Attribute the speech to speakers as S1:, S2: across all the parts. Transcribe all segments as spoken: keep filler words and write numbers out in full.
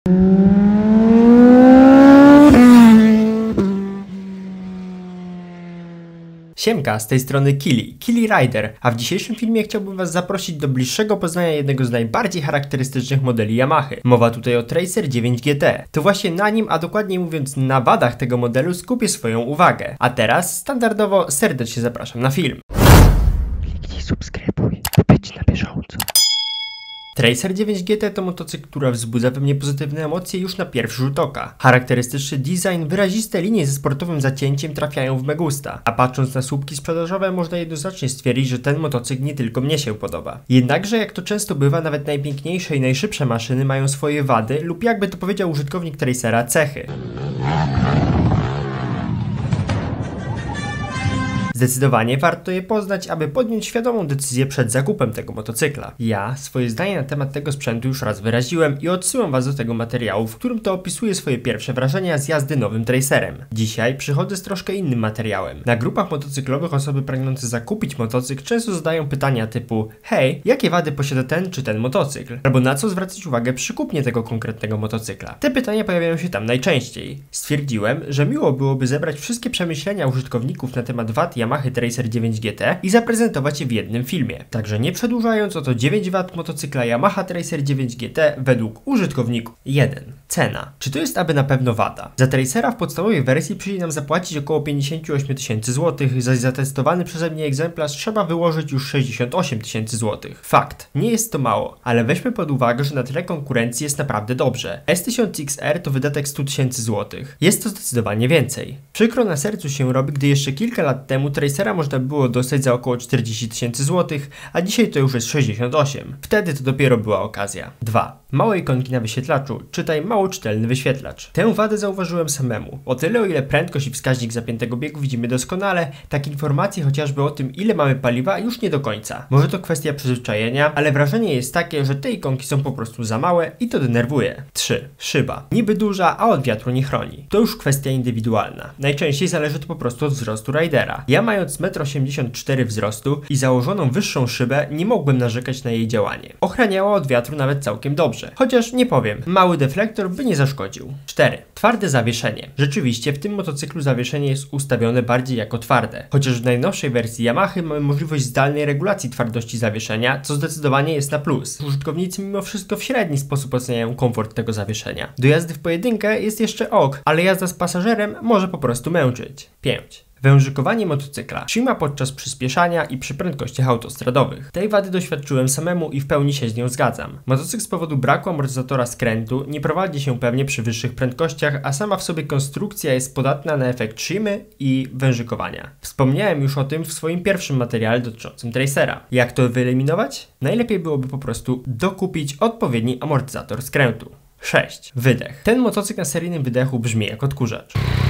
S1: Siemka, z tej strony Kili, Kili Rider, a w dzisiejszym filmie chciałbym was zaprosić do bliższego poznania jednego z najbardziej charakterystycznych modeli Yamahy. Mowa tutaj o Tracer dziewięć G T. To właśnie na nim, a dokładniej mówiąc na wadach tego modelu skupię swoją uwagę. A teraz standardowo serdecznie zapraszam na film.
S2: Kliknij subskrybuj, by być na bieżąco.
S1: Tracer dziewięć G T to motocykl, który wzbudza we mnie pozytywne emocje już na pierwszy rzut oka. Charakterystyczny design, wyraziste linie ze sportowym zacięciem trafiają w me gusta, a patrząc na słupki sprzedażowe można jednoznacznie stwierdzić, że ten motocykl nie tylko mnie się podoba. Jednakże jak to często bywa, nawet najpiękniejsze i najszybsze maszyny mają swoje wady lub jakby to powiedział użytkownik Tracera, cechy. Zdecydowanie warto je poznać, aby podjąć świadomą decyzję przed zakupem tego motocykla. Ja swoje zdanie na temat tego sprzętu już raz wyraziłem i odsyłam was do tego materiału, w którym to opisuję swoje pierwsze wrażenia z jazdy nowym Tracerem. Dzisiaj przychodzę z troszkę innym materiałem. Na grupach motocyklowych osoby pragnące zakupić motocykl często zadają pytania typu: hej, jakie wady posiada ten czy ten motocykl? Albo na co zwracać uwagę przy kupnie tego konkretnego motocykla? Te pytania pojawiają się tam najczęściej. Stwierdziłem, że miło byłoby zebrać wszystkie przemyślenia użytkowników na temat wad Yamaha Tracer dziewięć G T i zaprezentować je w jednym filmie. Także nie przedłużając, oto dziewięć wad motocykla Yamaha Tracer dziewięć G T według użytkowników. jeden. Cena. Czy to jest aby na pewno wada? Za Tracera w podstawowej wersji przyjdzie nam zapłacić około pięćdziesiąt osiem tysięcy złotych, zaś za testowany przeze mnie egzemplarz trzeba wyłożyć już sześćdziesiąt osiem tysięcy złotych. Fakt. Nie jest to mało, ale weźmy pod uwagę, że na tyle konkurencji jest naprawdę dobrze. S tysiąc X R to wydatek sto tysięcy złotych. Jest to zdecydowanie więcej. Przykro na sercu się robi, gdy jeszcze kilka lat temu Tracera można było dostać za około czterdzieści tysięcy złotych, a dzisiaj to już jest sześćdziesiąt osiem. Wtedy to dopiero była okazja. dwa. Małe ikonki na wyświetlaczu, czytaj mało czytelny wyświetlacz. Tę wadę zauważyłem samemu. O tyle, o ile prędkość i wskaźnik zapiętego biegu widzimy doskonale, tak informacje chociażby o tym, ile mamy paliwa, już nie do końca. Może to kwestia przyzwyczajenia, ale wrażenie jest takie, że te ikonki są po prostu za małe i to denerwuje. trzy. Szyba. Niby duża, a od wiatru nie chroni. To już kwestia indywidualna. Najczęściej zależy to po prostu od wzrostu ridera. Ja, mając metr osiemdziesiąt cztery wzrostu i założoną wyższą szybę, nie mogłem narzekać na jej działanie. Ochraniała od wiatru nawet całkiem dobrze. Chociaż nie powiem, mały deflektor by nie zaszkodził. cztery. Twarde zawieszenie. Rzeczywiście w tym motocyklu zawieszenie jest ustawione bardziej jako twarde. Chociaż w najnowszej wersji Yamahy mamy możliwość zdalnej regulacji twardości zawieszenia, co zdecydowanie jest na plus. Użytkownicy mimo wszystko w średni sposób oceniają komfort tego zawieszenia. Do jazdy w pojedynkę jest jeszcze ok, ale jazda z pasażerem może po prostu męczyć. pięć. Wężykowanie motocykla. Trzyma podczas przyspieszania i przy prędkościach autostradowych. Tej wady doświadczyłem samemu i w pełni się z nią zgadzam. Motocykl z powodu braku amortyzatora skrętu nie prowadzi się pewnie przy wyższych prędkościach, a sama w sobie konstrukcja jest podatna na efekt trzymy i wężykowania. Wspomniałem już o tym w swoim pierwszym materiale dotyczącym Tracera. Jak to wyeliminować? Najlepiej byłoby po prostu dokupić odpowiedni amortyzator skrętu. sześć. Wydech. Ten motocykl na seryjnym wydechu brzmi jak odkurzacz.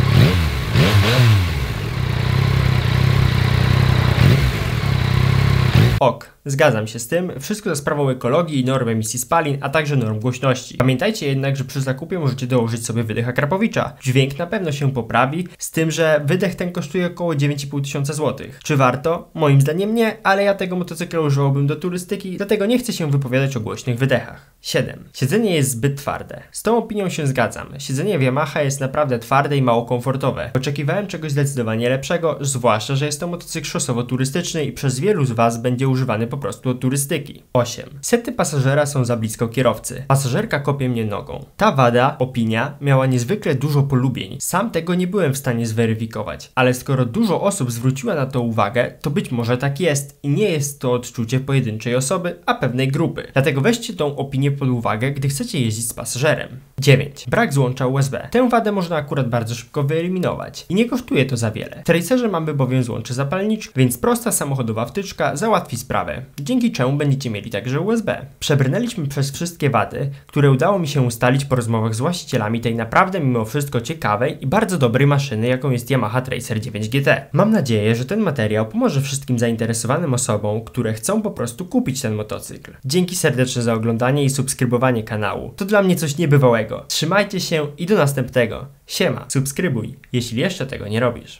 S1: Ok, zgadzam się z tym, wszystko za sprawą ekologii i norm emisji spalin, a także norm głośności. Pamiętajcie jednak, że przy zakupie możecie dołożyć sobie wydech Akrapowicza. Dźwięk na pewno się poprawi, z tym, że wydech ten kosztuje około dziewięć i pół tysiąca złotych. Czy warto? Moim zdaniem nie, ale ja tego motocykla używałbym do turystyki, dlatego nie chcę się wypowiadać o głośnych wydechach. siedem. Siedzenie jest zbyt twarde. Z tą opinią się zgadzam. Siedzenie w Yamaha jest naprawdę twarde i mało komfortowe. Oczekiwałem czegoś zdecydowanie lepszego, zwłaszcza, że jest to motocykl szosowo-turystyczny i przez wielu z was będzie używany po prostu do turystyki. osiem. Sety pasażera są za blisko kierowcy. Pasażerka kopie mnie nogą. Ta wada, opinia, miała niezwykle dużo polubień. Sam tego nie byłem w stanie zweryfikować, ale skoro dużo osób zwróciła na to uwagę, to być może tak jest i nie jest to odczucie pojedynczej osoby, a pewnej grupy. Dlatego weźcie tą opinię pod uwagę, gdy chcecie jeździć z pasażerem. dziewięć. Brak złącza U S B. Tę wadę można akurat bardzo szybko wyeliminować i nie kosztuje to za wiele. W Tracerze mamy bowiem złącze zapalniczki, więc prosta samochodowa wtyczka załatwi sprawę, dzięki czemu będziecie mieli także U S B. Przebrnęliśmy przez wszystkie wady, które udało mi się ustalić po rozmowach z właścicielami tej naprawdę mimo wszystko ciekawej i bardzo dobrej maszyny, jaką jest Yamaha Tracer dziewięć G T. Mam nadzieję, że ten materiał pomoże wszystkim zainteresowanym osobom, które chcą po prostu kupić ten motocykl. Dzięki serdeczne za oglądanie i subskrybowanie kanału. To dla mnie coś niebywałego. Trzymajcie się i do następnego. Siema, subskrybuj, jeśli jeszcze tego nie robisz.